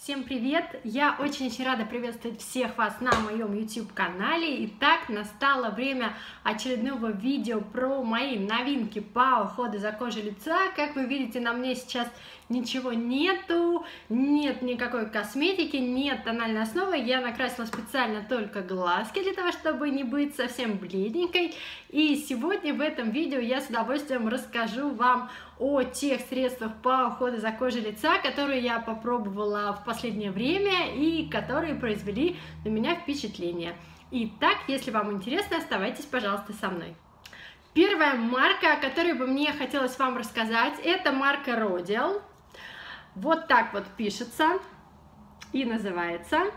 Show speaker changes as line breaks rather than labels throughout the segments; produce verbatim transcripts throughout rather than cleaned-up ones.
Всем привет! Я очень-очень рада приветствовать всех вас на моем YouTube-канале. Итак, настало время очередного видео про мои новинки по уходу за кожей лица. Как вы видите, на мне сейчас ничего нету, нет никакой косметики, нет тональной основы. Я накрасила специально только глазки для того, чтобы не быть совсем бледненькой. И сегодня в этом видео я с удовольствием расскажу вам о тех средствах по уходу за кожей лица, которые я попробовала в последнее время и которые произвели на меня впечатление. Итак, если вам интересно, оставайтесь, пожалуйста, со мной. Первая марка, о которой бы мне хотелось вам рассказать, это марка Rodial. Вот так вот пишется и называется.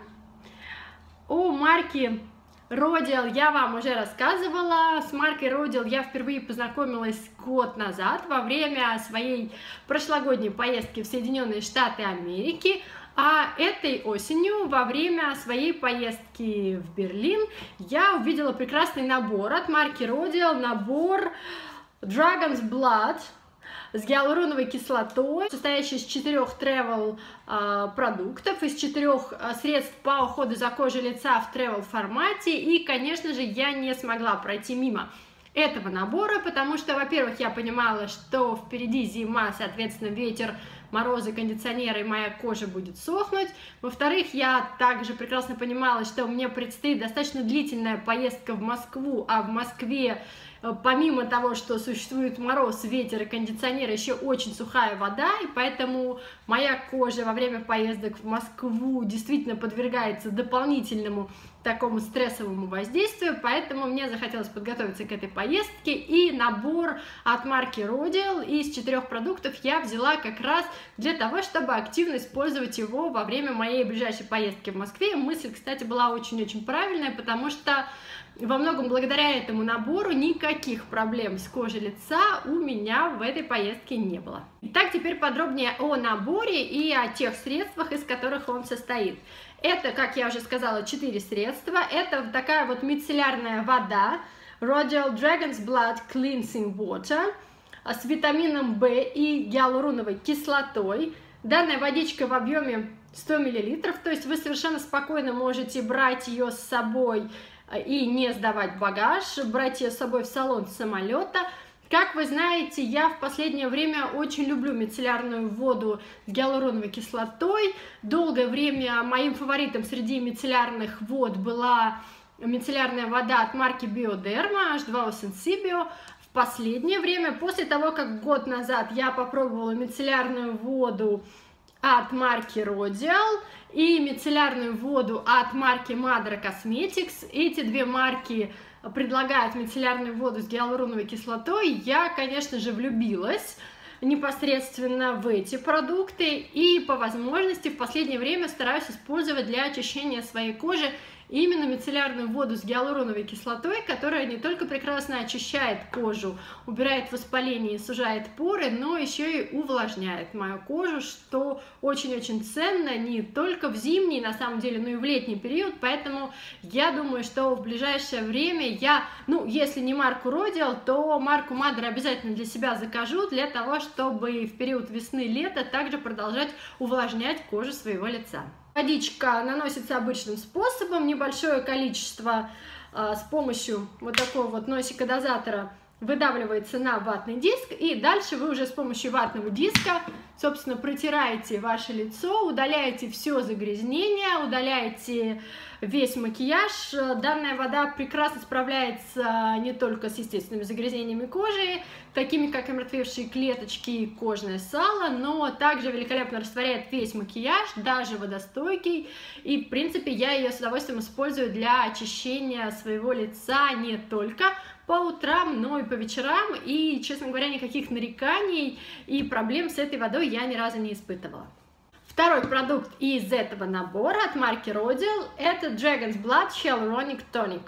О марке Rodial я вам уже рассказывала. С маркой Rodial я впервые познакомилась год назад во время своей прошлогодней поездки в Соединенные Штаты Америки. А этой осенью во время своей поездки в Берлин я увидела прекрасный набор от марки Rodial, набор Dragon's Blood с гиалуроновой кислотой, состоящий из четырех travel э, продуктов, из четырех э, средств по уходу за кожей лица в travel формате. И, конечно же, я не смогла пройти мимо этого набора, потому что, во-первых, я понимала, что впереди зима, соответственно, ветер, морозы, кондиционеры, и моя кожа будет сохнуть. Во-вторых, я также прекрасно понимала, что мне предстоит достаточно длительная поездка в Москву, а в Москве, помимо того, что существует мороз, ветер и кондиционер, еще очень сухая вода, и поэтому моя кожа во время поездок в Москву действительно подвергается дополнительному такому стрессовому воздействию, поэтому мне захотелось подготовиться к этой поездке, и набор от марки Rodial из четырех продуктов я взяла как раз для того, чтобы активно использовать его во время моей ближайшей поездки в Москве. Мысль, кстати, была очень-очень правильная, потому что во многом благодаря этому набору никаких проблем с кожей лица у меня в этой поездке не было. Итак, теперь подробнее о наборе и о тех средствах, из которых он состоит. Это, как я уже сказала, четыре средства. Это такая вот мицеллярная вода Rodial Dragon's Blood Cleansing Water с витамином В и гиалуроновой кислотой. Данная водичка в объеме сто миллилитров, то есть вы совершенно спокойно можете брать ее с собой и не сдавать багаж, брать ее с собой в салон самолета. Как вы знаете, я в последнее время очень люблю мицеллярную воду с гиалуроновой кислотой. Долгое время моим фаворитом среди мицеллярных вод была мицеллярная вода от марки Bioderma эйч два о Sensibio. В последнее время, после того, как год назад я попробовала мицеллярную воду от марки Rodial и мицеллярную воду от марки Madra Cosmetics, эти две марки предлагают мицеллярную воду с гиалуроновой кислотой, я, конечно же, влюбилась непосредственно в эти продукты и по возможности в последнее время стараюсь использовать для очищения своей кожи именно мицеллярную воду с гиалуроновой кислотой, которая не только прекрасно очищает кожу, убирает воспаление и сужает поры, но еще и увлажняет мою кожу, что очень-очень ценно не только в зимний, на самом деле, но и в летний период. Поэтому я думаю, что в ближайшее время я, ну, если не марку Rodial, то марку Madra обязательно для себя закажу, для того, чтобы в период весны-лета также продолжать увлажнять кожу своего лица. Водичка наносится обычным способом, небольшое количество э, с помощью вот такого вот носика-дозатора выдавливается на ватный диск, и дальше вы уже с помощью ватного диска, собственно, протираете ваше лицо, удаляете все загрязнение, удаляете весь макияж. Данная вода прекрасно справляется не только с естественными загрязнениями кожи, такими как омертвевшие клеточки и кожное сало, но также великолепно растворяет весь макияж, даже водостойкий, и, в принципе, я ее с удовольствием использую для очищения своего лица не только по утрам, но и по вечерам, и, честно говоря, никаких нареканий и проблем с этой водой я ни разу не испытывала. Второй продукт из этого набора от марки Rodial – это Dragon's Blood Hyaluronic Tonic.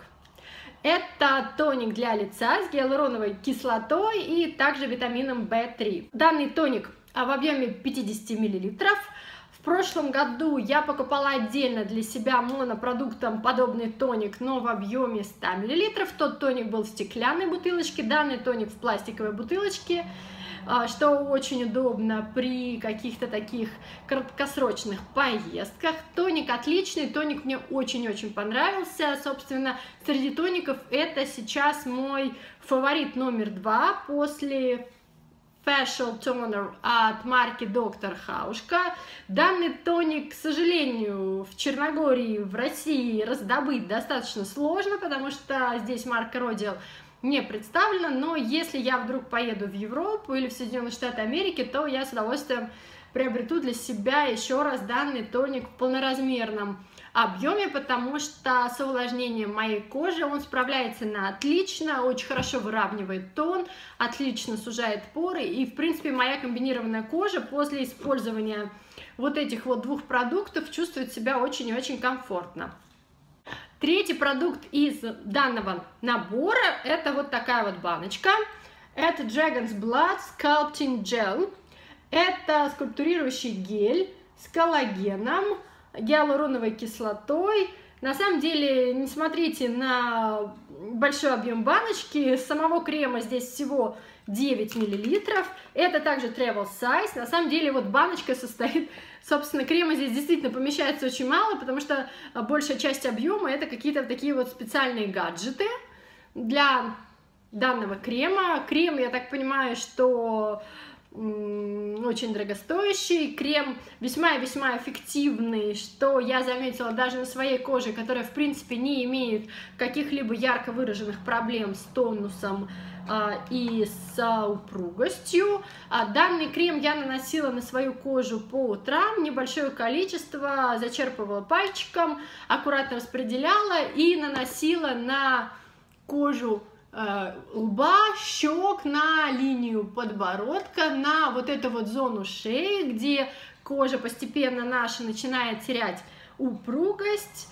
Это тоник для лица с гиалуроновой кислотой и также витамином В три. Данный тоник в объеме пятьдесят миллилитров. В прошлом году я покупала отдельно для себя монопродуктом подобный тоник, но в объеме ста миллилитров. Тот тоник был в стеклянной бутылочке, данный тоник в пластиковой бутылочке. что очень удобно при каких-то таких краткосрочных поездках. Тоник отличный, тоник мне очень-очень понравился. Собственно, среди тоников это сейчас мой фаворит номер два после Facial Toner от марки доктор Хаушка. Данный тоник, к сожалению, в Черногории, в России раздобыть достаточно сложно, потому что здесь марка Rodial не представлена, но если я вдруг поеду в Европу или в Соединенные Штаты Америки, то я с удовольствием приобрету для себя еще раз данный тоник в полноразмерном объеме, потому что с увлажнением моей кожи он справляется на отлично, очень хорошо выравнивает тон, отлично сужает поры, и в принципе моя комбинированная кожа после использования вот этих вот двух продуктов чувствует себя очень и очень комфортно. Третий продукт из данного набора — это вот такая вот баночка. Это Dragon's Blood Sculpting Gel. Это скульптурирующий гель с коллагеном, гиалуроновой кислотой. На самом деле, не смотрите на большой объем баночки, самого крема здесь всего девять миллилитров. Это также travel size. На самом деле, вот баночка состоит, собственно, крема здесь действительно помещается очень мало, потому что большая часть объема это какие-то такие вот специальные гаджеты для данного крема. Крем, я так понимаю, что очень дорогостоящий, крем весьма и весьма эффективный, что я заметила даже на своей коже, которая в принципе не имеет каких-либо ярко выраженных проблем с тонусом а, и с упругостью. А, данный крем я наносила на свою кожу по утрам, небольшое количество, зачерпывала пальчиком, аккуратно распределяла и наносила на кожу лба, щек, на линию подбородка, на вот эту вот зону шеи, где кожа постепенно наша начинает терять упругость.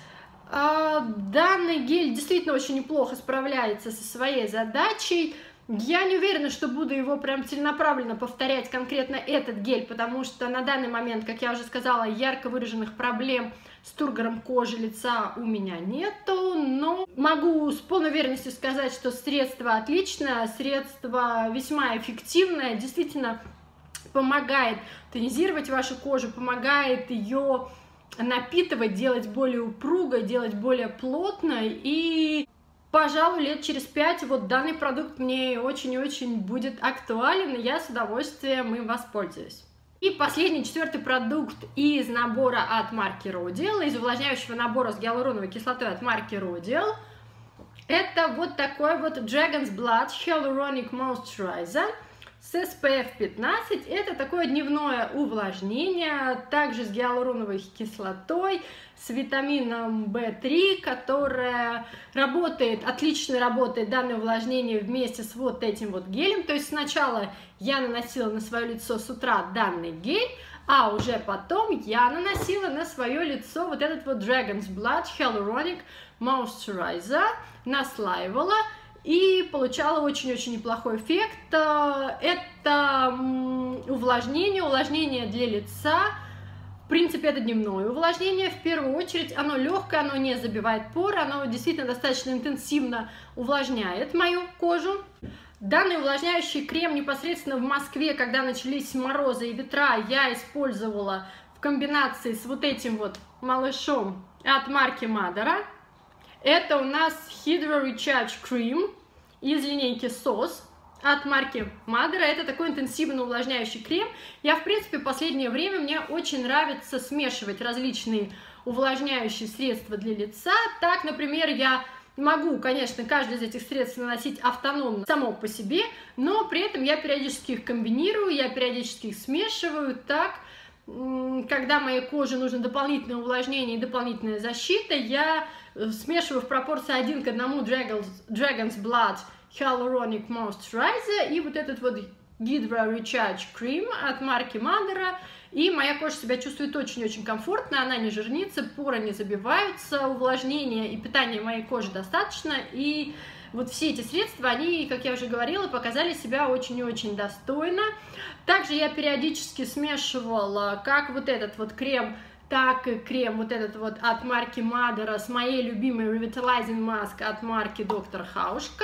Данный гель действительно очень неплохо справляется со своей задачей. Я не уверена, что буду его прям целенаправленно повторять конкретно этот гель, потому что на данный момент, как я уже сказала, ярко выраженных проблем с тургором кожи лица у меня нету, но могу с полной уверенностью сказать, что средство отличное, средство весьма эффективное, действительно помогает тонизировать вашу кожу, помогает ее напитывать, делать более упругой, делать более плотной, и пожалуй, лет через пять вот данный продукт мне очень и очень будет актуален, и я с удовольствием им воспользуюсь. И последний, четвертый продукт из набора от марки Rodial, из увлажняющего набора с гиалуроновой кислотой от марки Rodial, это вот такой вот Dragon's Blood Hyaluronic Moisturizer с эс пэ эф пятнадцать. Это такое дневное увлажнение, также с гиалуроновой кислотой, с витамином бэ три, которое работает, отлично работает данное увлажнение вместе с вот этим вот гелем. То есть сначала я наносила на свое лицо с утра данный гель, а уже потом я наносила на свое лицо вот этот вот Dragon's Blood Hyaluronic Moisturizer, наслаивала и получала очень-очень неплохой эффект. Это увлажнение, увлажнение для лица. В принципе, это дневное увлажнение. В первую очередь, оно легкое, оно не забивает поры, оно действительно достаточно интенсивно увлажняет мою кожу. Данный увлажняющий крем непосредственно в Москве, когда начались морозы и ветра, я использовала в комбинации с вот этим вот малышом от марки Madara. Это у нас Hydro Recharge Cream из линейки сос от марки Madara. Это такой интенсивно увлажняющий крем. Я, в принципе, в последнее время мне очень нравится смешивать различные увлажняющие средства для лица. Так, например, я могу, конечно, каждое из этих средств наносить автономно само по себе, но при этом я периодически их комбинирую, я периодически их смешиваю так. Когда моей коже нужно дополнительное увлажнение и дополнительная защита, я смешиваю в пропорции один к одному Dragon's, Dragon's Blood Hyaluronic Moisturizer и вот этот вот Hydro Recharge Cream от марки Madara. И моя кожа себя чувствует очень-очень комфортно, она не жирнится, поры не забиваются, увлажнения и питания моей кожи достаточно. И вот все эти средства, они, как я уже говорила, показали себя очень и очень достойно. Также я периодически смешивала как вот этот вот крем, так и крем вот этот вот от марки Madara с моей любимой Revitalizing Mask от марки доктор Хаушка.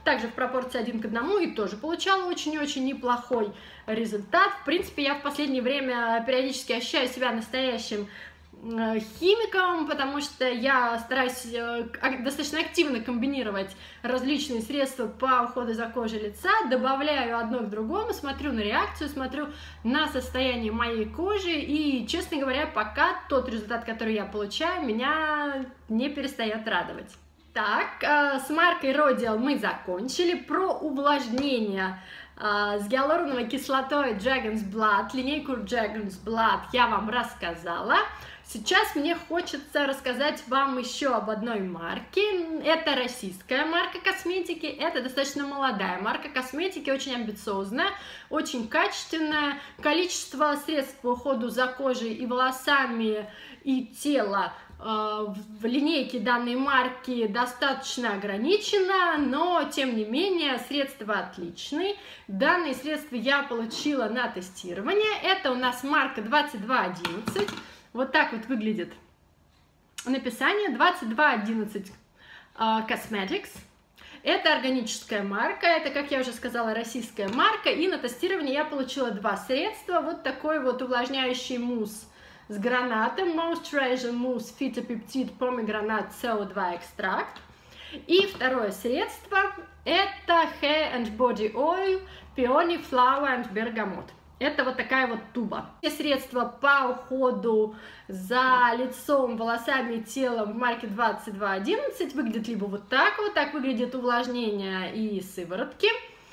также в пропорции один к одному, и тоже получала очень-очень неплохой результат. В принципе, я в последнее время периодически ощущаю себя настоящим химиком, потому что я стараюсь достаточно активно комбинировать различные средства по уходу за кожей лица, добавляю одно к другому, смотрю на реакцию, смотрю на состояние моей кожи, и, честно говоря, пока тот результат, который я получаю, меня не перестает радовать. Так, с маркой Rodial мы закончили. Про увлажнение с гиалуроновой кислотой Dragon's Blood, линейку Dragon's Blood я вам рассказала. Сейчас мне хочется рассказать вам еще об одной марке. Это российская марка косметики, это достаточно молодая марка косметики, очень амбициозная, очень качественная. Количество средств по уходу за кожей и волосами и тело в линейке данной марки достаточно ограничено, но тем не менее средства отличные. Данные средства я получила на тестирование. Это у нас марка двадцать два одиннадцать. Вот так вот выглядит написание двадцать два одиннадцать Cosmetics. Это органическая марка, это, как я уже сказала, российская марка. И на тестирование я получила два средства. Вот такой вот увлажняющий мусс с гранатом, Moisturizer Mousse Phytopeptide Pomegranate си о два экстракт. И второе средство это Hair and Body Oil Peony Flower and Bergamot. Это вот такая вот туба. Все средства по уходу за лицом, волосами и телом в марке двадцать два одиннадцать выглядят либо вот так вот, так выглядит увлажнение и сыворотки,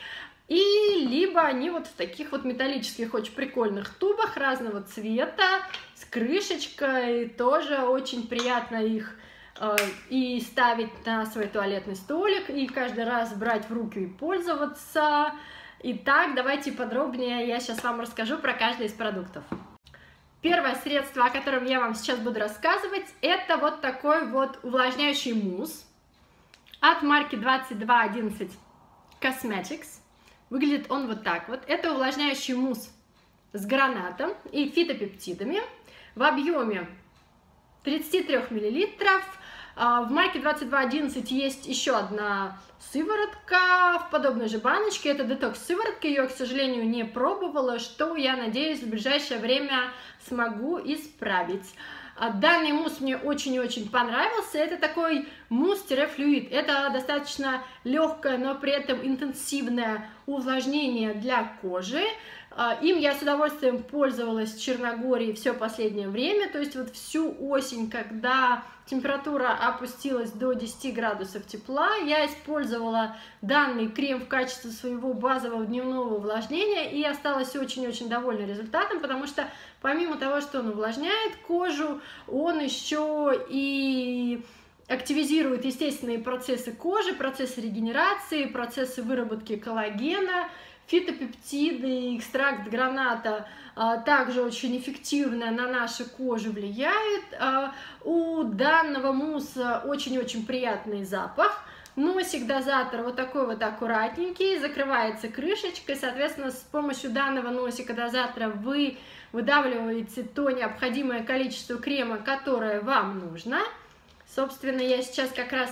и либо они вот в таких вот металлических, очень прикольных тубах разного цвета, с крышечкой, тоже очень приятно их э, и ставить на свой туалетный столик, и каждый раз брать в руки и пользоваться. Итак, давайте подробнее я сейчас вам расскажу про каждый из продуктов. Первое средство, о котором я вам сейчас буду рассказывать, это вот такой вот увлажняющий мусс от марки двадцать два одиннадцать Cosmetics. Выглядит он вот так вот. Это увлажняющий мусс с гранатом и фитопептидами в объеме тридцать три миллилитров. В марке двадцать два одиннадцать есть еще одна сыворотка в подобной же баночке. Это детокс-сыворотка, ее, к сожалению, не пробовала, что, я надеюсь, в ближайшее время смогу исправить. Данный мусс мне очень-очень понравился. Это такой мусс-флюид. Это достаточно легкое, но при этом интенсивное увлажнение для кожи. Им я с удовольствием пользовалась в Черногории все последнее время, то есть вот всю осень, когда температура опустилась до десяти градусов тепла, я использовала данный крем в качестве своего базового дневного увлажнения и осталась очень-очень довольна результатом, потому что помимо того, что он увлажняет кожу, он еще и активизирует естественные процессы кожи, процессы регенерации, процессы выработки коллагена. Фитопептиды, экстракт граната а, также очень эффективно на нашу кожу влияют. А, у данного мусса очень-очень приятный запах. Носик дозатор вот такой вот аккуратненький, закрывается крышечкой. Соответственно, с помощью данного носика дозатора вы выдавливаете то необходимое количество крема, которое вам нужно. Собственно, я сейчас как раз...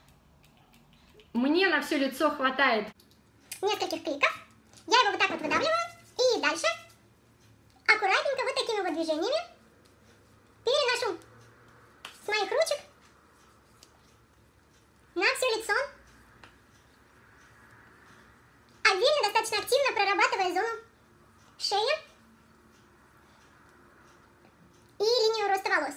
Мне на все лицо хватает
нескольких кликов. Я его вот так вот выдавливаю, и дальше аккуратненько вот такими вот движениями переношу с моих ручек на все лицо, отдельно достаточно активно прорабатывая зону шеи и линию роста волос.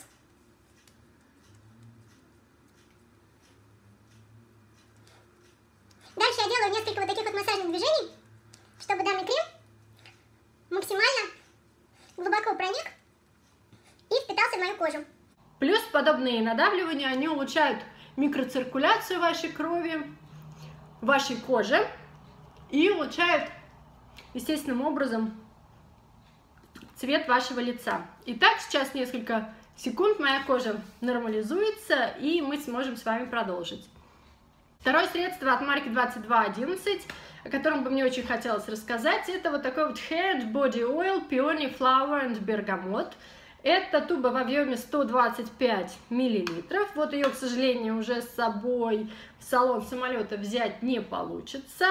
Дальше я делаю несколько вот таких вот массажных движений, чтобы данный крем максимально глубоко проник и впитался в мою кожу.
Плюс подобные надавливания, они улучшают микроциркуляцию вашей крови, вашей кожи и улучшают естественным образом цвет вашего лица. Итак, сейчас несколько секунд моя кожа нормализуется, и мы сможем с вами продолжить. Второе средство от марки двадцать два одиннадцать, о котором бы мне очень хотелось рассказать, это вот такой вот Hair and Body Oil Peony Flower and Bergamot. Это туба в объеме сто двадцать пять миллилитров. Вот ее, к сожалению, уже с собой в салон самолета взять не получится.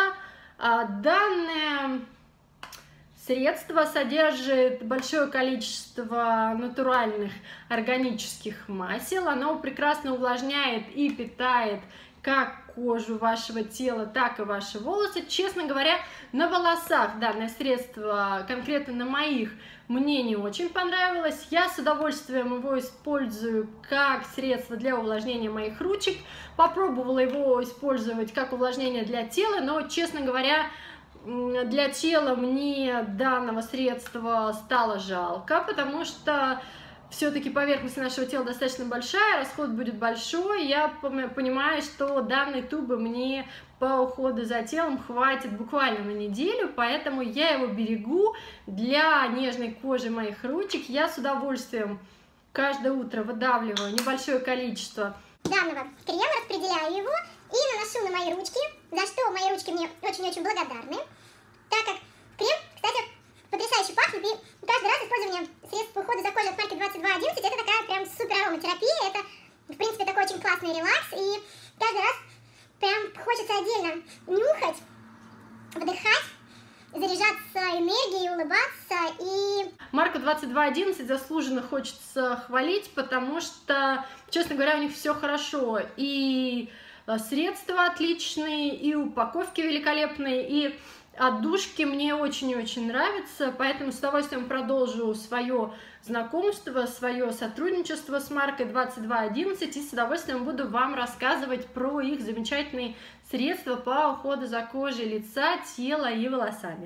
Данное средство содержит большое количество натуральных органических масел. Оно прекрасно увлажняет и питает как кожу вашего тела, так и ваши волосы. Честно говоря, на волосах данное средство, конкретно на моих, мне не очень понравилось. Я с удовольствием его использую как средство для увлажнения моих ручек. Попробовала его использовать как увлажнение для тела, но, честно говоря, для тела мне данного средства стало жалко, потому что все-таки поверхность нашего тела достаточно большая, расход будет большой. Я понимаю, что данной тубы мне по уходу за телом хватит буквально на неделю, поэтому я его берегу для нежной кожи моих ручек. Я с удовольствием каждое утро выдавливаю небольшое количество
данного крема, распределяю его и наношу на мои ручки, за что мои ручки мне очень-очень благодарны, так как крем, кстати, потрясающе пахнет, и каждый раз использование средств по уходу за кожей от марки двадцать два одиннадцать это такая прям супер ароматерапия, это в принципе такой очень классный релакс, и каждый раз прям хочется отдельно нюхать, вдыхать, заряжаться энергией, улыбаться. И
марку двадцать два одиннадцать заслуженно хочется хвалить, потому что, честно говоря, у них все хорошо, и средства отличные, и упаковки великолепные, и отдушки мне очень-очень нравятся, поэтому с удовольствием продолжу свое знакомство, свое сотрудничество с маркой двадцать два одиннадцать, и с удовольствием буду вам рассказывать про их замечательные средства по уходу за кожей лица, тела и волосами.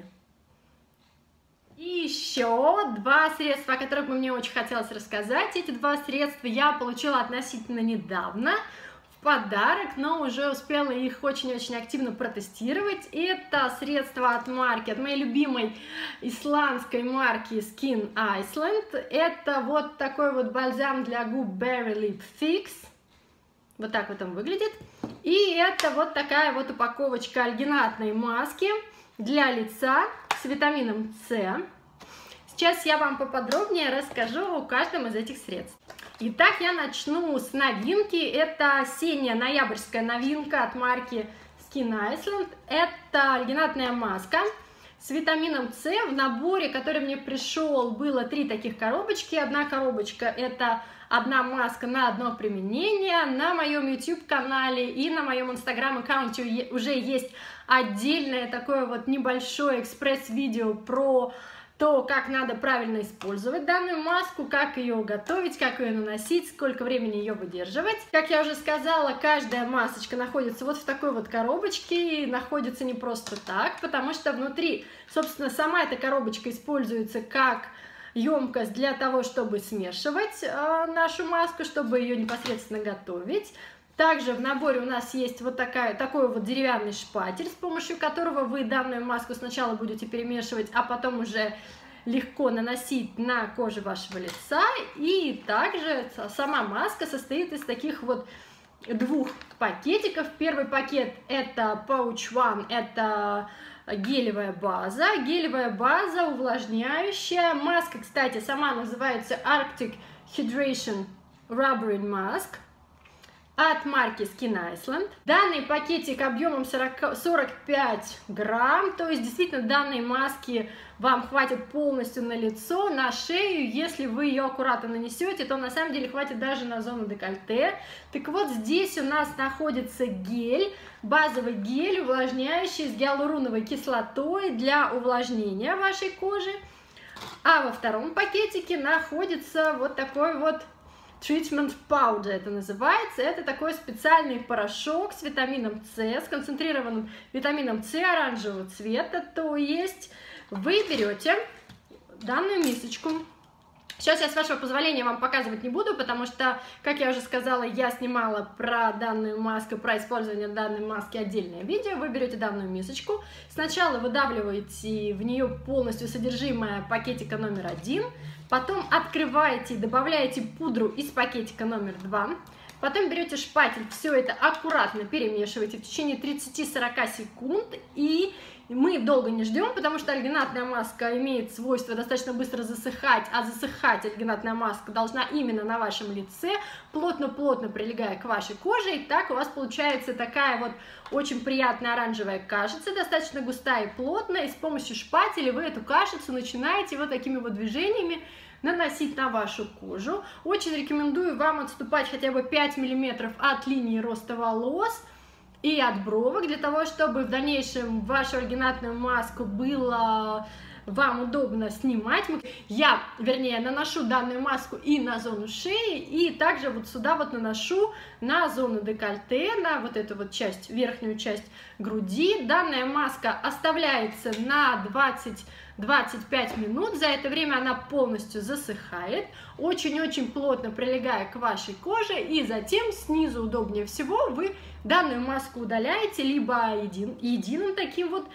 И еще два средства, о которых бы мне очень хотелось рассказать. Эти два средства я получила относительно недавно подарок, но уже успела их очень-очень активно протестировать. Это средство от марки, от моей любимой исландской марки Skin Iceland. Это вот такой вот бальзам для губ Berry Lip Fix. Вот так вот он выглядит. И это вот такая вот упаковочка альгинатной маски для лица с витамином С. Сейчас я вам поподробнее расскажу о каждом из этих средств. Итак, я начну с новинки. Это осенняя ноябрьская новинка от марки Skin Iceland. Это альгинатная маска с витамином С. В наборе, который мне пришел, было три таких коробочки. Одна коробочка — это одна маска на одно применение. На моем YouTube-канале и на моем Instagram-аккаунте уже есть отдельное такое вот небольшое экспресс-видео про то, как надо правильно использовать данную маску, как ее готовить, как ее наносить, сколько времени ее выдерживать. Как я уже сказала, каждая масочка находится вот в такой вот коробочке, и находится не просто так, потому что внутри, собственно, сама эта коробочка используется как емкость для того, чтобы смешивать э, нашу маску, чтобы ее непосредственно готовить. Также в наборе у нас есть вот такая, такой вот деревянный шпатель, с помощью которого вы данную маску сначала будете перемешивать, а потом уже легко наносить на кожу вашего лица. И также сама маска состоит из таких вот двух пакетиков. Первый пакет — это Pouch One, это гелевая база. Гелевая база увлажняющая. Маска, кстати, сама называется Arctic Hydration Rubbery Mask от марки Skin Iceland. Данный пакетик объемом сорок пять грамм, то есть действительно данной маски вам хватит полностью на лицо, на шею. Если вы ее аккуратно нанесете, то на самом деле хватит даже на зону декольте. Так вот, здесь у нас находится гель, базовый гель увлажняющий с гиалуроновой кислотой для увлажнения вашей кожи. А во втором пакетике находится вот такой вот Treatment Powder это называется. Это такой специальный порошок с витамином С, с концентрированным витамином С оранжевого цвета. То есть вы берете данную мисочку. Сейчас я, с вашего позволения, вам показывать не буду, потому что, как я уже сказала, я снимала про данную маску, про использование данной маски отдельное видео. Вы берете данную мисочку, сначала выдавливаете в нее полностью содержимое пакетика номер один, потом открываете и добавляете пудру из пакетика номер два, потом берете шпатель, все это аккуратно перемешиваете в течение тридцати-сорока секунд и мы долго не ждем, потому что альгинатная маска имеет свойство достаточно быстро засыхать, а засыхать альгинатная маска должна именно на вашем лице, плотно-плотно прилегая к вашей коже, и так у вас получается такая вот очень приятная оранжевая кашица, достаточно густая и плотная, и с помощью шпателя вы эту кашицу начинаете вот такими вот движениями наносить на вашу кожу. Очень рекомендую вам отступать хотя бы пять миллиметров от линии роста волос и от бровок, для того, чтобы в дальнейшем вашу альгинатную маску было вам удобно снимать. Я, вернее, наношу данную маску и на зону шеи, и также вот сюда вот наношу на зону декольте, на вот эту вот часть, верхнюю часть груди. Данная маска оставляется на двадцать-двадцать пять минут. За это время она полностью засыхает, очень-очень плотно прилегая к вашей коже, и затем снизу удобнее всего вы данную маску удаляете либо един, единым таким вот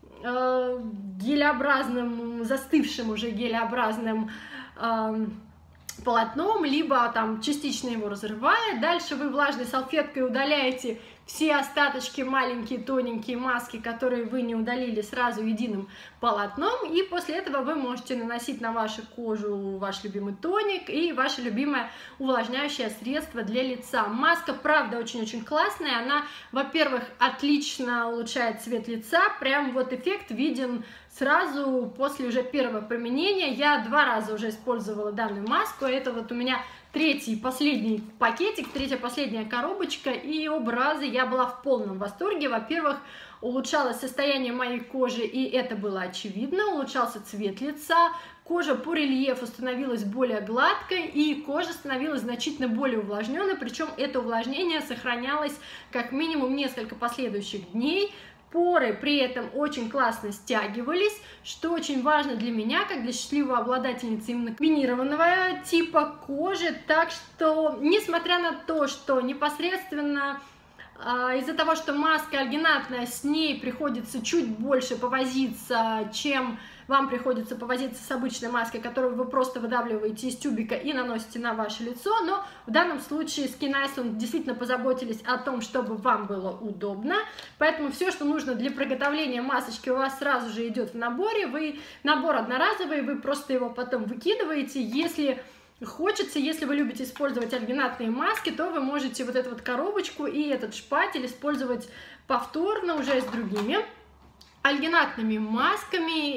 э, гелеобразным, застывшим уже гелеобразным э, полотном, либо там частично его разрывая. Дальше вы влажной салфеткой удаляете все остаточки, маленькие тоненькие маски, которые вы не удалили, сразу единым полотном, и после этого вы можете наносить на вашу кожу ваш любимый тоник и ваше любимое увлажняющее средство для лица. Маска, правда, очень-очень классная, она, во-первых, отлично улучшает цвет лица, прям вот эффект виден сразу после уже первого применения. Я два раза уже использовала данную маску, это вот у меня третий, последний пакетик, третья, последняя коробочка, и оба раза я была в полном восторге. Во-первых, улучшалось состояние моей кожи, и это было очевидно, улучшался цвет лица, кожа по рельефу становилась более гладкой, и кожа становилась значительно более увлажненной, причем это увлажнение сохранялось как минимум несколько последующих дней. Поры при этом очень классно стягивались, что очень важно для меня, как для счастливой обладательницы именно комбинированного типа кожи. Так что, несмотря на то, что непосредственно э, из-за того, что маска альгинатная, с ней приходится чуть больше повозиться, чем вам приходится повозиться с обычной маской, которую вы просто выдавливаете из тюбика и наносите на ваше лицо, но в данном случае Skin Iceland действительно позаботились о том, чтобы вам было удобно, поэтому все, что нужно для приготовления масочки, у вас сразу же идет в наборе. Вы набор одноразовый, вы просто его потом выкидываете. Если хочется, если вы любите использовать альгинатные маски, то вы можете вот эту вот коробочку и этот шпатель использовать повторно уже с другими альгинатными масками.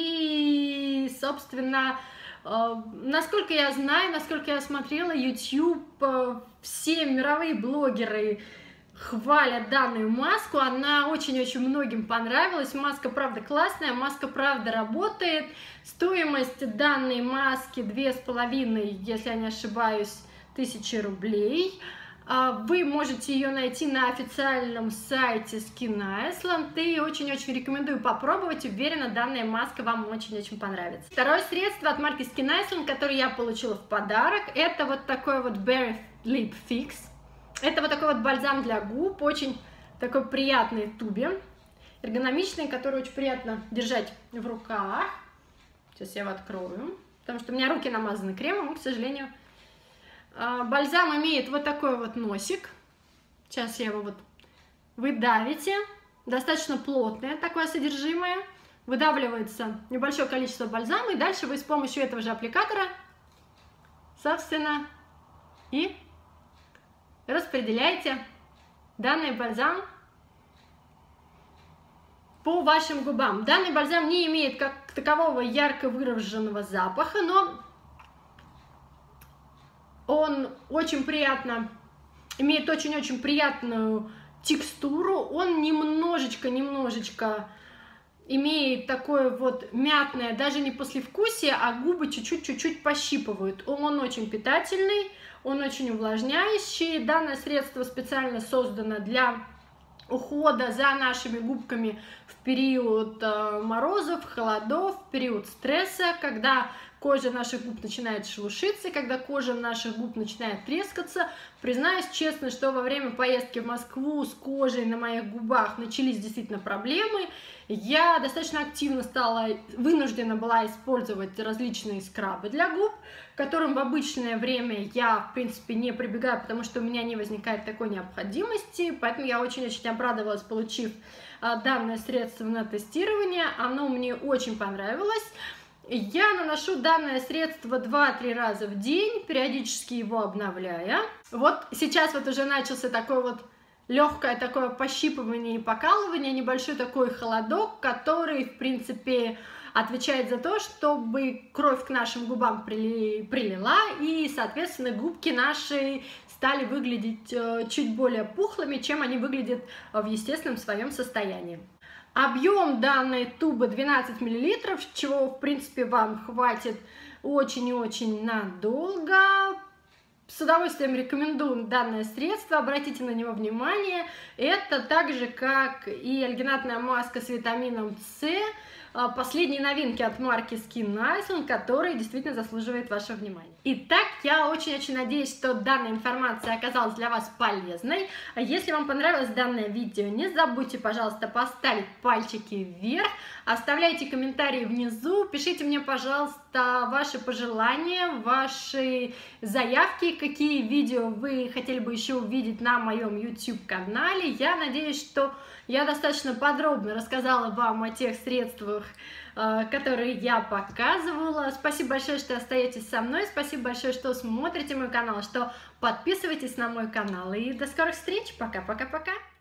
И, собственно, э, насколько я знаю, насколько я смотрела YouTube, э, все мировые блогеры хвалят данную маску, она очень-очень многим понравилась. Маска, правда, классная, маска, правда, работает. Стоимость данной маски две с половиной, если я не ошибаюсь, тысячи рублей. Вы можете ее найти на официальном сайте Skin Iceland, и очень-очень рекомендую попробовать. Уверена, данная маска вам очень-очень понравится. Второе средство от марки Skin Iceland, которое я получила в подарок, это вот такой вот Berry Lip Fix. Это вот такой вот бальзам для губ, очень такой приятный в тубе, эргономичный, который очень приятно держать в руках. Сейчас я его открою, потому что у меня руки намазаны кремом, к сожалению. Бальзам имеет вот такой вот носик. Сейчас я его вот... Вы давите, достаточно плотное такое содержимое. Выдавливается небольшое количество бальзама, и дальше вы с помощью этого же аппликатора, собственно, и распределяете данный бальзам по вашим губам. Данный бальзам не имеет как такового ярко выраженного запаха, но он очень приятно, имеет очень-очень приятную текстуру. Он немножечко-немножечко имеет такое вот мятное, даже не послевкусие, а губы чуть-чуть-чуть пощипывают. Он очень питательный, он очень увлажняющий. Данное средство специально создано для ухода за нашими губками в период морозов, холодов, в период стресса, когда кожа наших губ начинает шелушиться, когда кожа наших губ начинает трескаться. Признаюсь честно, что во время поездки в Москву с кожей на моих губах начались действительно проблемы. Я достаточно активно стала, вынуждена была использовать различные скрабы для губ, к которым в обычное время я, в принципе, не прибегаю, потому что у меня не возникает такой необходимости. Поэтому я очень-очень обрадовалась, получив а, данное средство на тестирование. Оно мне очень понравилось. Я наношу данное средство два-три раза в день, периодически его обновляя. Вот сейчас вот уже начался такой вот легкое такое пощипывание и покалывание, небольшой такой холодок, который, в принципе, отвечает за то, чтобы кровь к нашим губам прили... прилила, и, соответственно, губки наши стали выглядеть э, чуть более пухлыми, чем они выглядят в естественном своем состоянии. Объем данной тубы двенадцать миллилитров, чего, в принципе, вам хватит очень и очень надолго. С удовольствием рекомендую данное средство, обратите на него внимание. Это так же, как и альгинатная маска с витамином С, последние новинки от марки Skin Iceland, которые действительно заслуживают вашего внимания. Итак, я очень-очень надеюсь, что данная информация оказалась для вас полезной. Если вам понравилось данное видео, не забудьте, пожалуйста, поставить пальчики вверх, оставляйте комментарии внизу, пишите мне, пожалуйста, ваши пожелания, ваши заявки, какие видео вы хотели бы еще увидеть на моем YouTube-канале. Я надеюсь, что я достаточно подробно рассказала вам о тех средствах, которые я показывала. Спасибо большое, что остаетесь со мной. Спасибо большое, что смотрите мой канал, что подписываетесь на мой канал. И до скорых встреч. Пока-пока-пока.